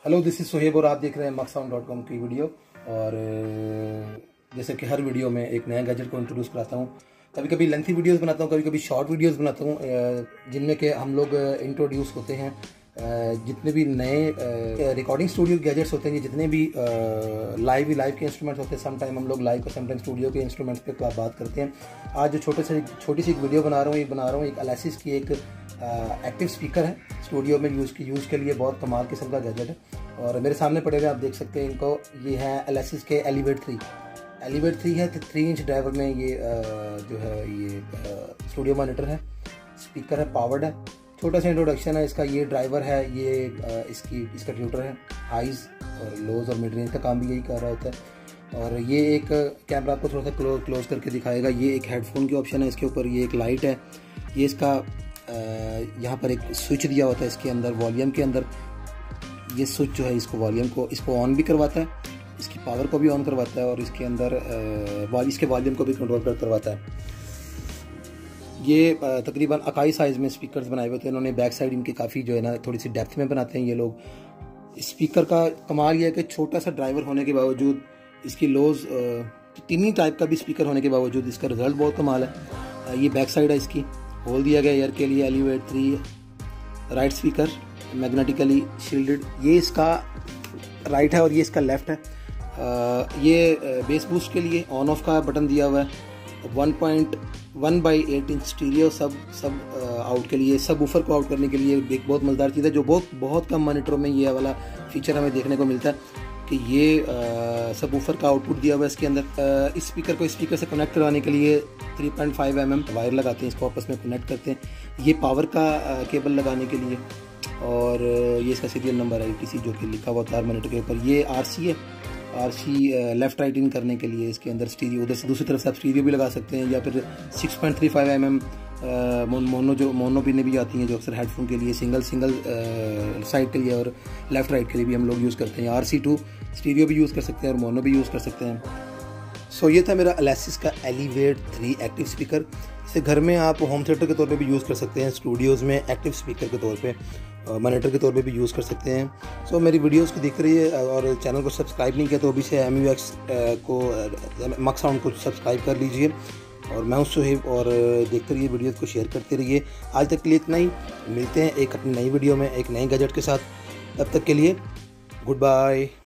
Hello, this is Suhaib और आप देख रहे हैं maksound.com की वीडियो। और जैसे कि हर वीडियो में एक नया गैजेट को इंट्रोड्यूस कराता हूँ। कभी कभी लेंथी वीडियोस बनाता हूँ, कभी कभी शॉर्ट वीडियोस बनाता हूँ, जिनमें के हम लोग इंट्रोड्यूस होते हैं जितने भी नए रिकॉर्डिंग स्टूडियो गैजेट्स होते हैं, जितने भी लाइव के इंस्ट्रूमेंट्स होते हैं। सम टाइम हम लोग लाइव और सम टाइम स्टूडियो के इंस्ट्रूमेंट्स पे बात करते हैं। आज जो छोटी सी एक वीडियो बना रहा हूँ एक एलेसिस की एक एक्टिव स्पीकर है। स्टूडियो में यूज़ के लिए बहुत कमाल किस्म का गैजेट है। और मेरे सामने पड़े हुए आप देख सकते हैं इनको। ये है एलेसिस के एलिवेट 3 है। 3 इंच ड्राइवर में ये जो है ये स्टूडियो मॉनिटर है, स्पीकर है, पावर्ड है। छोटा सा इंट्रोडक्शन है इसका। ये ड्राइवर है, ये इसका ट्यूटर है। हाइज और लोज और मिड रेंज का काम भी यही कर रहा होता है। और ये एक कैमरा आपको थोड़ा सा क्लोज करके दिखाएगा। ये एक हेडफोन की ऑप्शन है इसके ऊपर। ये एक लाइट है। ये इसका यहाँ पर एक स्विच दिया होता है इसके अंदर, वॉल्यूम के अंदर। ये स्विच जो है इसको वॉल्यूम को इसको ऑन भी करवाता है, इसकी पावर को भी ऑन करवाता है और इसके अंदर इसके वॉल्यूम को भी कंट्रोल करवाता है। ये तकरीबन अकाई साइज़ में स्पीकर्स बनाए हुए थे इन्होंने। बैक साइड इनकी काफ़ी जो है ना थोड़ी सी डेप्थ में बनाते हैं ये लोग। स्पीकर का कमाल ये है कि छोटा सा ड्राइवर होने के बावजूद, इसकी लोज टिनी टाइप का भी स्पीकर होने के बावजूद इसका रिजल्ट बहुत कमाल है। ये बैक साइड है इसकी, होल दिया गया एयर के लिए। Elevate 3 right speaker, magnetically shielded. ये इसका राइट है और ये इसका लेफ्ट है। ये बेस बूस्ट के लिए ऑन ऑफ का बटन दिया हुआ है। 1.1/8 इंच स्टीरियो सब आउट के लिए, सब ऊफर को आउट करने के लिए एक बहुत मज़ेदार चीज़ है जो बहुत कम मॉनिटरों में ये वाला फीचर हमें देखने को मिलता है कि ये सब ऊफर का आउटपुट दिया हुआ है इसके अंदर। इस स्पीकर को स्पीकर से कनेक्ट करवाने के लिए 3.5 mm वायर लगाते हैं, इसको आपस में कनेक्ट करते हैं। ये पावर का केबल लगाने के लिए। और ये इसका सीरियल नंबर है किसी जो कि लिखा हुआ होता है मॉनिटर के ऊपर। ये RC है, RC लेफ्ट राइट इन करने के लिए। इसके अंदर स्टीरियो, उधर से दूसरी तरफ से आप स्टीरियो भी लगा सकते हैं, या फिर 6.35 mm मोनो पिने भी आती हैं जो अक्सर हेडफोन के लिए सिंगल साइड के लिए और लेफ्ट राइट के लिए भी हम लोग यूज़ करते हैं। RC2 स्टीरियो भी यूज़ कर सकते हैं और मोनो भी यूज़ कर सकते हैं। सो ये था मेरा एलेसिस का एलिवेट 3 एक्टिव स्पीकर। इसे घर में आप होम थिएटर के तौर पे भी यूज़ कर सकते हैं, स्टूडियोज़ में एक्टिव स्पीकर के तौर पे, मॉनिटर के तौर पे भी यूज़ कर सकते हैं। सो मेरी वीडियोस को देखते रहिए और चैनल को सब्सक्राइब नहीं किया तो अभी से MUX को maksound को सब्सक्राइब कर लीजिए। और मैं हूं सुहेब और देखते रहिए, वीडियोस को शेयर करते रहिए। आज तक के लिए इतना ही। मिलते हैं एक अपनी नई वीडियो में एक नए गैजेट के साथ। तब तक के लिए गुड बाय।